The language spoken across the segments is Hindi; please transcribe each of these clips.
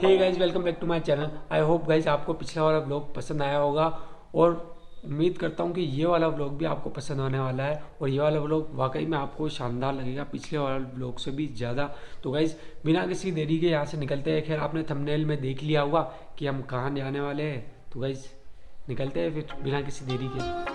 Hey guys, welcome back to my channel. I hope guys आपको पिछला वाला व्लॉग पसंद आया होगा और उम्मीद करता हूँ कि ये वाला व्लॉग भी आपको पसंद आने वाला है और ये वाला व्लॉग वाकई में आपको शानदार लगेगा पिछले वाला व्लॉग से भी ज़्यादा। तो गाइज बिना किसी देरी के यहाँ से निकलते हैं। खैर आपने थंबनेल में देख लिया होगा कि हम कहाँ जाने वाले हैं, तो गाइज निकलते हैं फिर बिना किसी देरी के।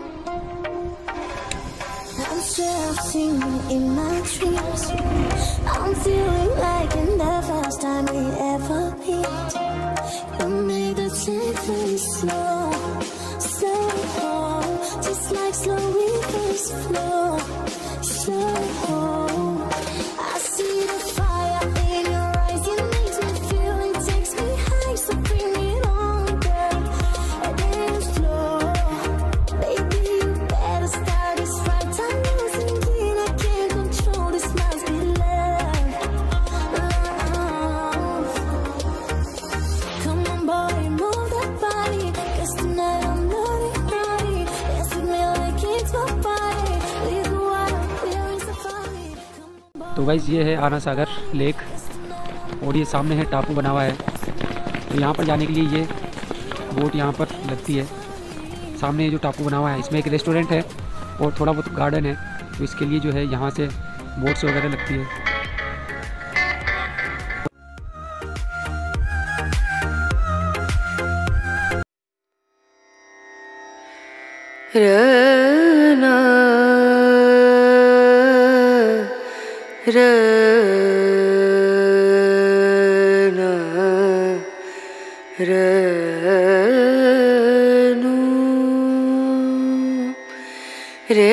I'm still singing in my dreams. I'm feeling like in the first time we ever meet. You made the take very slow, slow, just like slow rivers flow, slow. I see the fire in your eyes, it makes me feel, it takes me high, so bring it on, girl, and then flow. Baby, you better start this right time. तो गाइज ये है आना सागर लेक और ये सामने है टापू बना हुआ है। तो यहाँ पर जाने के लिए ये बोट यहाँ पर लगती है। सामने जो टापू बना हुआ है इसमें एक रेस्टोरेंट है और थोड़ा बहुत गार्डन है, तो इसके लिए जो है यहाँ से बोट्स वगैरह लगती है। रना रना रनु रे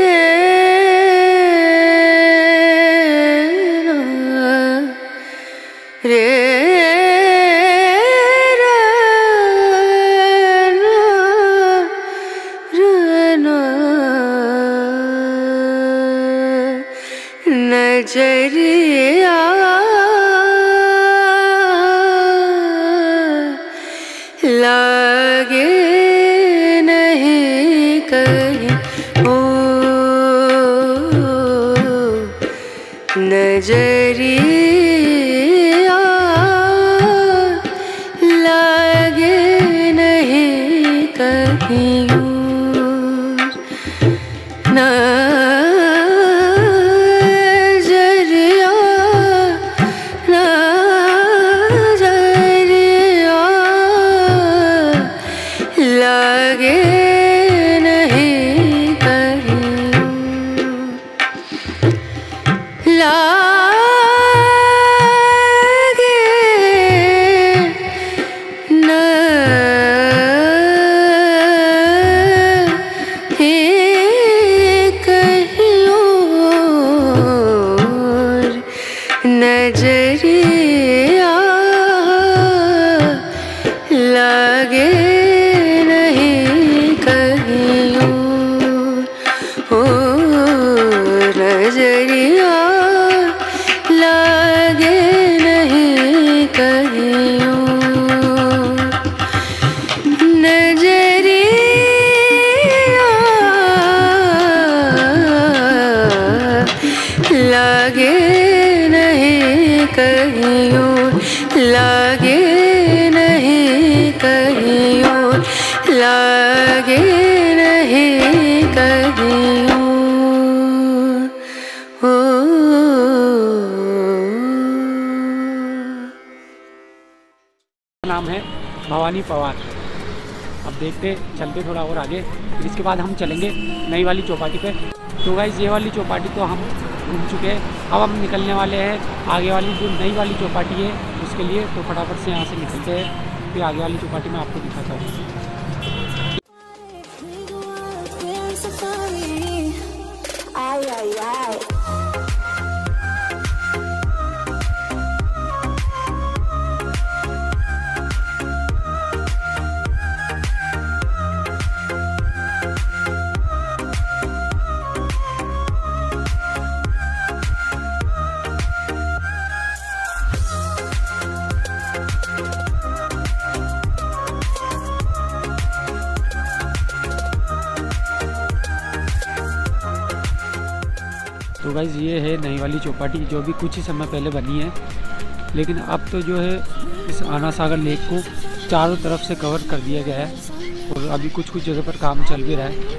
रे नजरिया लागे नहीं कहीं ओ नजरिया लागे नहीं कहीं ना नजरिया लागे नहीं कहीं ओ नजरिया लागे नहीं कहीं नजरिया लागे कहीं लागे नहीं कहीं लागे नहीं कहीं ओ नाम है भवानी पवार। अब देखते चलते थोड़ा और आगे, फिर इसके बाद हम चलेंगे नई वाली चौपाटी पे। तो गाइस ये वाली चौपाटी तो हम घूम चुके हैं, अब हम निकलने वाले हैं आगे वाली जो नई वाली चौपाटी है उसके लिए। तो फटाफट से यहाँ से निकलते हैं, फिर आगे वाली चौपाटी में आपको दिखाता हूँ। तो गाइज़ ये है नई वाली चौपाटी जो भी कुछ ही समय पहले बनी है, लेकिन अब तो जो है इस आना सागर लेक को चारों तरफ से कवर कर दिया गया है और अभी कुछ कुछ जगह पर काम चल भी रहा है।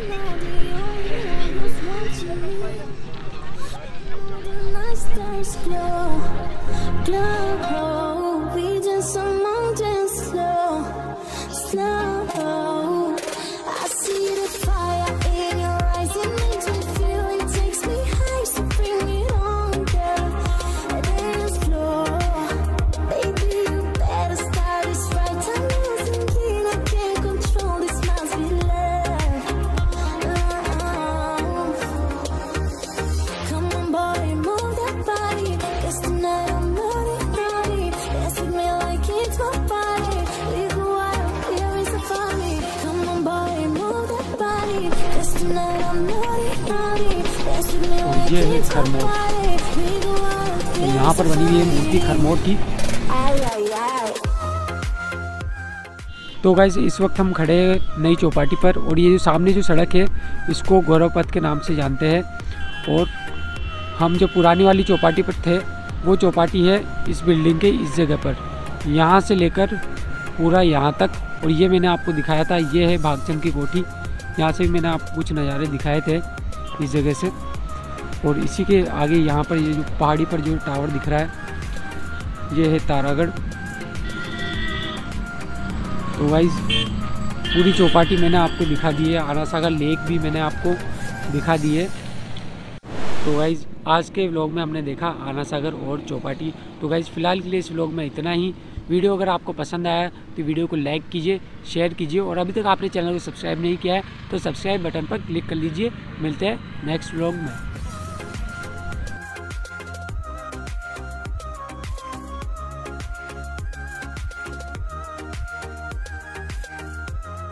ये है खरमोट, तो यहाँ पर बनी हुई है मूर्ति खरमोट की। तो गाइस इस वक्त हम खड़े हैं नई चौपाटी पर और ये जो सामने जो सड़क है इसको गौरव पथ के नाम से जानते हैं। और हम जो पुरानी वाली चौपाटी पर थे वो चौपाटी है इस बिल्डिंग के इस जगह पर, यहाँ से लेकर पूरा यहाँ तक। और ये मैंने आपको दिखाया था, ये है भागचंद की कोठी, यहाँ से भी मैंने आपको कुछ नज़ारे दिखाए थे इस जगह से। और इसी के आगे यहाँ पर ये जो पहाड़ी पर जो टावर दिख रहा है ये है तारागढ़। तो गाइस पूरी चौपाटी मैंने आपको दिखा दी है, आना सागर लेक भी मैंने आपको दिखा दी है। तो गाइस आज के व्लॉग में हमने देखा आना सागर और चौपाटी। तो गाइस फ़िलहाल के लिए इस व्लॉग में इतना ही। वीडियो अगर आपको पसंद आया तो वीडियो को लाइक कीजिए, शेयर कीजिए और अभी तक आपने चैनल को सब्सक्राइब नहीं किया है तो सब्सक्राइब बटन पर क्लिक कर लीजिए। मिलते हैं नेक्स्ट व्लॉग में।